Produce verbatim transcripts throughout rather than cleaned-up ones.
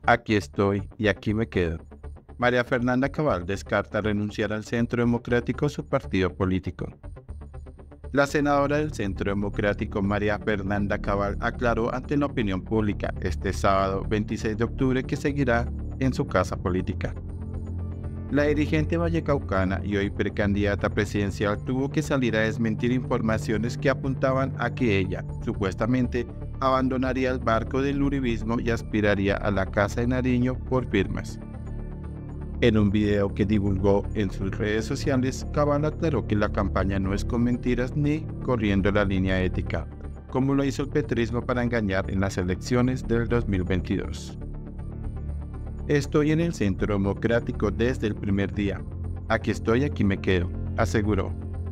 Aquí estoy y aquí me quedo. María Fernanda Cabal descarta renunciar al Centro Democrático, su partido político. La senadora del Centro Democrático, María Fernanda Cabal, aclaró ante la opinión pública este sábado veintiséis de octubre que seguirá en su casa política. La dirigente vallecaucana y hoy precandidata presidencial tuvo que salir a desmentir informaciones que apuntaban a que ella, supuestamente, abandonaría el barco del uribismo y aspiraría a la Casa de Nariño por firmas. En un video que divulgó en sus redes sociales, Cabal aclaró que la campaña no es con mentiras ni corriendo la línea ética, como lo hizo el petrismo para engañar en las elecciones del dos mil veintidós. Estoy en el Centro Democrático desde el primer día. Aquí estoy, aquí me quedo, aseguró.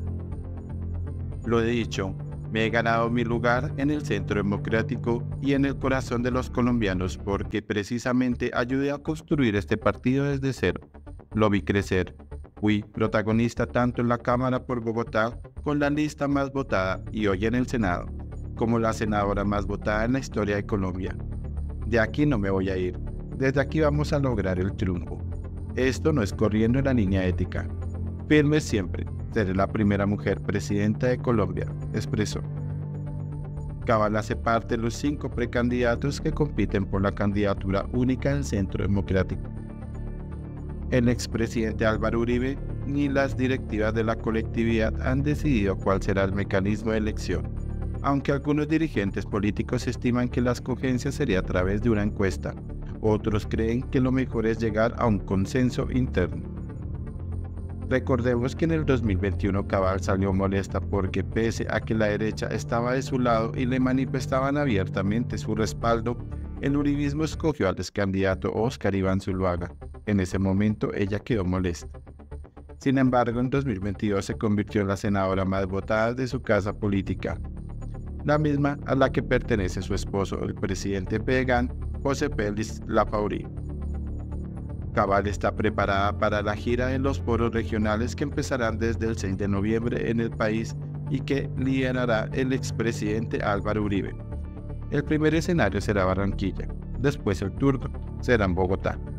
Lo he dicho, me he ganado mi lugar en el Centro Democrático y en el corazón de los colombianos porque precisamente ayudé a construir este partido desde cero. Lo vi crecer. Fui protagonista tanto en la Cámara por Bogotá con la lista más votada y hoy en el Senado, como la senadora más votada en la historia de Colombia. De aquí no me voy a ir. Desde aquí vamos a lograr el triunfo. Esto no es corriendo en la línea ética. Firme siempre. Seré la primera mujer presidenta de Colombia, expresó. Cabal hace parte de los cinco precandidatos que compiten por la candidatura única del Centro Democrático. El expresidente Álvaro Uribe ni las directivas de la colectividad han decidido cuál será el mecanismo de elección, aunque algunos dirigentes políticos estiman que la escogencia sería a través de una encuesta. Otros creen que lo mejor es llegar a un consenso interno. Recordemos que en el dos mil veintiuno Cabal salió molesta porque pese a que la derecha estaba de su lado y le manifestaban abiertamente su respaldo, el uribismo escogió al excandidato Óscar Iván Zuluaga. En ese momento ella quedó molesta. Sin embargo, en dos mil veintidós se convirtió en la senadora más votada de su casa política, la misma a la que pertenece su esposo, el presidente Pegán, José Félix Lapaurí. Cabal está preparada para la gira en los foros regionales que empezarán desde el seis de noviembre en el país y que liderará el expresidente Álvaro Uribe. El primer escenario será Barranquilla, después el turno será en Bogotá.